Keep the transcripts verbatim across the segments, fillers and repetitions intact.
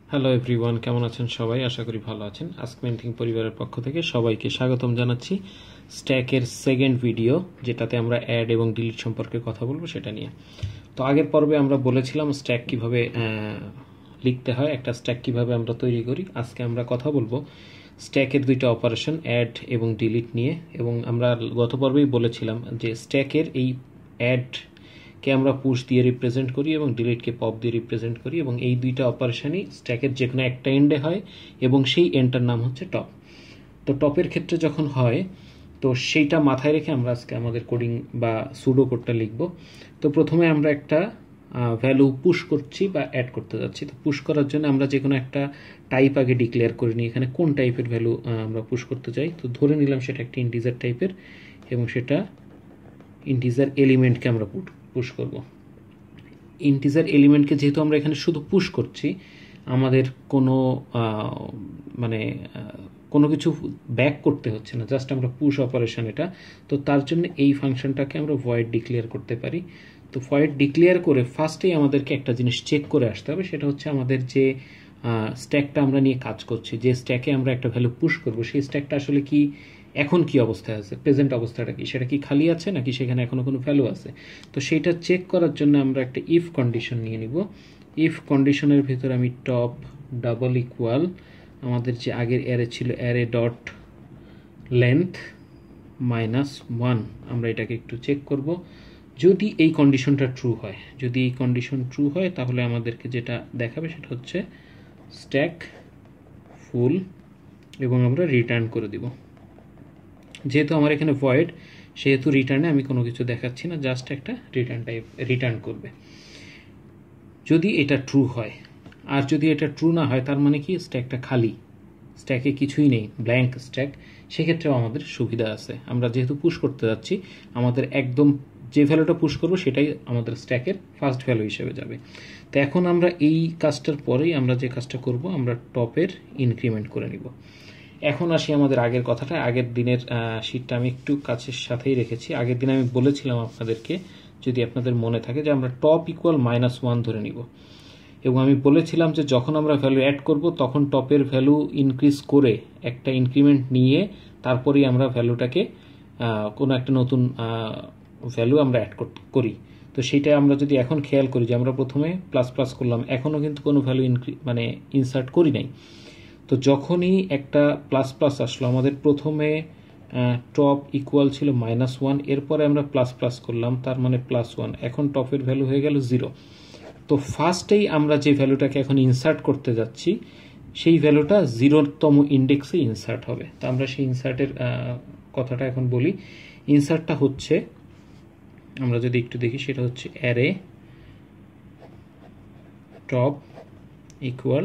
Hello everyone, কেমন আছেন সবাই? আশা করি ভালো আছেন। আস্ক মেইন থিং পরিবারের পক্ষ থেকে সবাইকে স্বাগতম জানাচ্ছি স্ট্যাকের সেকেন্ড ভিডিও, যেটাতে আমরা অ্যাড এবং ডিলিট সম্পর্কে কথা বলবো সেটা নিয়ে। তো আগের পর্বে আমরা বলেছিলাম স্ট্যাক কিভাবে লিখতে হয়, একটা স্ট্যাক কিভাবে আমরা তৈরি করি। আজকে আমরা কথা বলবো স্ট্যাকের দুইটা অপারেশন অ্যাড এবং ডিলিট নিয়ে। এবং আমরা গত পর্বেই বলেছিলাম যে স্ট্যাকের এই অ্যাড কে আমরা পুশ দিয়ে রিপ্রেজেন্ট করি এবং ডিলিটকে পপ দিয়ে রিপ্রেজেন্ট করি, এবং এই দুইটা অপারেশনই স্ট্যাকের যে কোনো একটা এন্ডে হয় এবং সেই এন্ডটার নাম হচ্ছে টপ। তো টপের ক্ষেত্রে যখন হয় তো সেইটা মাথায় রেখে আমরা আজকে আমাদের কোডিং বা সুডো কোডটা লিখব। তো প্রথমে আমরা একটা ভ্যালু পুশ করছি বা অ্যাড করতে যাচ্ছি। তো পুশ করার জন্য আমরা যে কোনো একটা টাইপ আগে ডিক্লেয়ার করে নিই। এখানে কোন টাইপের ভ্যালু আমরা পুশ করতে চাই, তো ধরে নিলাম সেটা একটা ইন্টিজার টাইপের, এবং সেটা ইন্টিজার এলিমেন্টকে আমরা পুট পুশ করব। ইন্টিজার এলিমেন্টকে যেহেতু আমরা এখানে শুধু পুশ করছি, আমাদের কোনো মানে কোনো কিছু ব্যাক করতে হচ্ছে না, জাস্ট আমরা পুশ অপারেশন এটা। তো তার জন্য এই ফাংশনটাকে আমরা ভয়েড ডিক্লেয়ার করতে পারি। তো ভয়েড ডিক্লেয়ার করে ফার্স্টেই আমাদেরকে একটা জিনিস চেক করে আসতে হবে, সেটা হচ্ছে আমাদের যে স্ট্যাকটা আমরা নিয়ে কাজ করছি, যে স্ট্যাকে আমরা একটা ভ্যালু পুশ করব, সেই স্ট্যাকটা আসলে কি এখন কি অবস্থায় আছে, প্রেজেন্ট অবস্থাটা কি, সেটা কি খালি আছে নাকি সেখানে এখনো কোনো ভ্যালু আছে। তো সেইটা চেক করার জন্য আমরা একটা ইফ কন্ডিশন নিয়ে নিব। ইফ কন্ডিশনের ভিতরে আমি টপ ডাবল ইকুয়াল আমাদের যে আগের অ্যারে ছিল array dot length minus one, আমরা এটাকে একটু চেক করব। যদি এই কন্ডিশনটা ট্রু হয়, যদি এই কন্ডিশন ট্রু হয় তাহলে আমাদেরকে যেটা দেখাবে সেটা হচ্ছে স্ট্যাক ফুল, এবং আমরা রিটার্ন করে দিব। যেহেতু আমার এখানে ভয়েড, সেহেতু রিটার্নে আমি কোনো কিছু দেখাচ্ছি না, জাস্ট একটা রিটার্ন টাইপ রিটার্ন করবে যদি এটা ট্রু হয়। আর যদি এটা ট্রু না হয় তার মানে কি স্ট্যাকটা খালি, স্ট্যাকে কিছুই নেই, ব্ল্যাঙ্ক স্ট্যাক, সেক্ষেত্রেও আমাদের সুবিধা আছে। আমরা যেহেতু পুশ করতে যাচ্ছি, আমাদের একদম যে ভ্যালুটা পুশ করবো সেটাই আমাদের স্ট্যাকের ফার্স্ট ভ্যালু হিসেবে যাবে। তো এখন আমরা এই কাজটার পরেই আমরা যে কাজটা করব, আমরা টপের ইনক্রিমেন্ট করে নিব। এখন আসি আমাদের আগের কথাটা। আগের দিনের শীটটা আমি একটু কাছের সাথেই রেখেছি। আগের দিন আমি বলেছিলাম আপনাদেরকে, যদি আপনাদের মনে থাকে, যে আমরা টপ ইকুয়াল মাইনাস ওয়ান ধরে নিব, এবং আমি বলেছিলাম যে যখন আমরা ভ্যালু অ্যাড করব তখন টপের ভ্যালু ইনক্রিজ করে একটা ইনক্রিমেন্ট নিয়ে তারপরেই আমরা ভ্যালুটাকে কোনো একটা নতুন ভ্যালু আমরা অ্যাড করি। তো সেইটা আমরা যদি এখন খেয়াল করি যে আমরা প্রথমে প্লাস প্লাস করলাম, এখনও কিন্তু কোনো ভ্যালু ইনক্রি মানে ইনসার্ট করি নাই। তো যখনই একটা প্লাস প্লাস আসলো, আমাদের প্রথমে টপ ইকুয়াল ছিল মাইনাস ওয়ান, এরপরে আমরা প্লাস প্লাস করলাম, তার মানে প্লাস ওয়ান, এখন টপের ভ্যালু হয়ে গেল জিরো। তো ফার্স্টেই আমরা যে ভ্যালুটাকে এখন ইনসার্ট করতে যাচ্ছি, সেই ভ্যালুটা জিরোতম ইন্ডেক্সে ইনসার্ট হবে। তো আমরা সেই ইনসার্টের কথাটা এখন বলি। ইনসার্টটা হচ্ছে, আমরা যদি একটু দেখি, সেটা হচ্ছে array top equal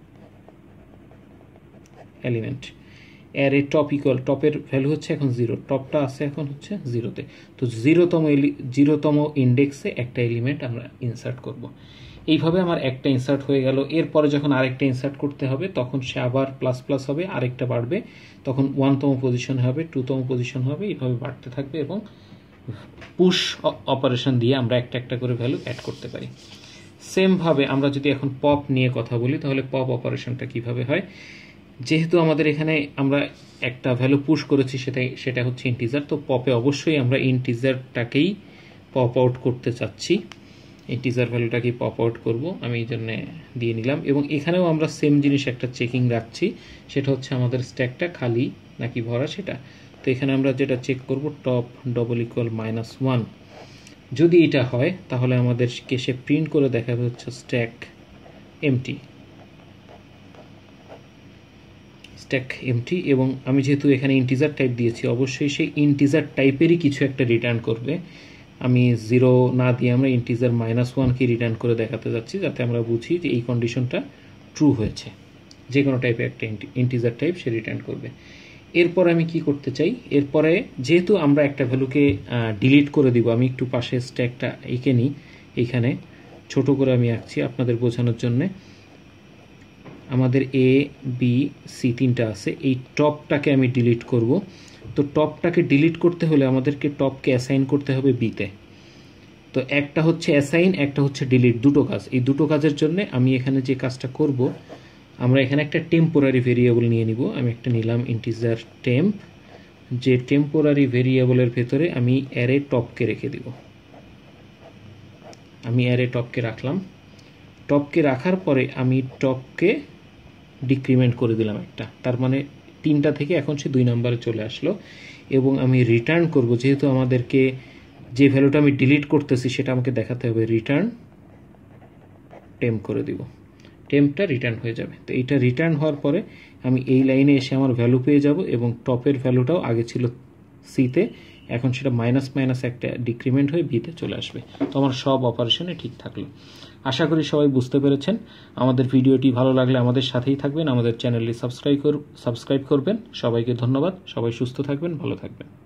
element. Array top equal, টপের ভ্যালু হচ্ছে এখন জিরো, টপটা আছে এখন হচ্ছে জিরোতে। তো জিরোতম জিরোতম ইন্ডেক্সে একটা এলিমেন্ট আমরা ইনসার্ট করব। এইভাবে আমার একটা ইনসার্ট হয়ে গেল। এরপরে যখন আরেকটা ইনসার্ট করতে হবে তখন সে আবার প্লাস প্লাস হবে, আরেকটা বাড়বে, তখন ওয়ানতম পজিশন হবে, টুতম পজিশন হবে, এইভাবে বাড়তে থাকবে। এবং পুশ অপারেশন দিয়ে আমরা একটা একটা করে ভ্যালু অ্যাড করতে পারি। সেমভাবে আমরা যদি এখন পপ নিয়ে কথা বলি, তাহলে পপ অপারেশনটা কিভাবে হয়। যেহেতু আমাদের এখানে আমরা একটা ভ্যালু পুশ করেছি, সেটাই সেটা হচ্ছে ইন্টিজার, তো পপে অবশ্যই আমরা ইন্টিজারটাকেই পপ আউট করতে চাচ্ছি, ইন্টিজার ভ্যালুটাকেই পপ আউট করব, আমি এই জন্য দিয়ে নিলাম। এবং এখানেও আমরা সেম জিনিস একটা চেকিং রাখছি, সেটা হচ্ছে আমাদের স্ট্যাকটা খালি নাকি ভরা সেটা। তো এখানে আমরা যেটা চেক করব, top double equal minus one, যদি এটা হয় তাহলে আমাদেরকে সে প্রিন্ট করে দেখাবে হচ্ছে স্ট্যাক এমটি, স্ট্যাক এমটি। এবং আমি যেহেতু এখানে ইন্টিজার টাইপ দিয়েছি, অবশ্যই সেই ইন্টিজার টাইপেরই কিছু একটা রিটার্ন করবে। আমি জিরো না দিয়ে আমরা ইন্টিজার মাইনাস ওয়ানকে রিটার্ন করে দেখাতে যাচ্ছি, যাতে আমরা বুঝি যে এই কন্ডিশনটা ট্রু হয়েছে। যে কোনো টাইপের একটা ইন্টিজার টাইপ সে রিটার্ন করবে। এরপর আমি কি করতে চাই, এরপরে যেহেতু আমরা একটা ভ্যালুকে ডিলিট করে দিব, আমি একটু পাশে স্ট্যাকটা এঁকে নিই, এইখানে ছোট করে আমি আঁকছি আপনাদের বোঝানোর জন্যে। আমাদের এ বি সি তিনটা আছে, এই টপটাকে আমি ডিলিট করব। তো টপটাকে ডিলিট করতে হলে আমাদেরকে টপকে অ্যাসাইন করতে হবে বিতে। তো একটা হচ্ছে অ্যাসাইন, একটা হচ্ছে ডিলিট, দুটো কাজ। এই দুটো কাজের জন্য আমি এখানে যে কাজটা করব, আমরা এখানে একটা টেম্পোরারি ভেরিয়েবল নিয়ে নিব। আমি একটা নিলাম ইন্টিজার টেম্প, যে টেম্পোরারি ভেরিয়েবলের ভেতরে আমি অ্যারে টপকে রেখে দিব। আমি অ্যারে টপকে রাখলাম। টপকে রাখার পরে আমি টপকে ডিক্রিমেন্ট করে দিলাম একটা, তার মানে তিনটা থেকে এখন সে দুই নম্বরে চলে আসলো। এবং আমি রিটার্ন করব, যেহেতু আমাদেরকে যে ভ্যালুটা আমি ডিলিট করতেছি সেটা আমাকে দেখাতে হবে, রিটার্ন টেম্প করে দিব। টেম্পটা রিটার্ন হয়ে যাবে। তো এইটা রিটার্ন হওয়ার পরে আমি এই লাইনে এসে আমার ভ্যালু পেয়ে যাব, এবং টপের ভ্যালুটাও আগে ছিল সিতে, এখন সেটা মাইনাস মাইনাস একটা ডিক্রিমেন্ট হয়ে বিতে চলে আসবে। তো আমার সব অপারেশনে ঠিক থাকলো। আশা করি সবাই বুঝতে পেরেছেন। আমাদের ভিডিওটি ভালো লাগলে আমাদের সাথেই থাকবেন, আমাদের চ্যানেলটি সাবস্ক্রাইব সাবস্ক্রাইব করবেন। সবাইকে ধন্যবাদ। সবাই সুস্থ থাকবেন, ভালো থাকবেন।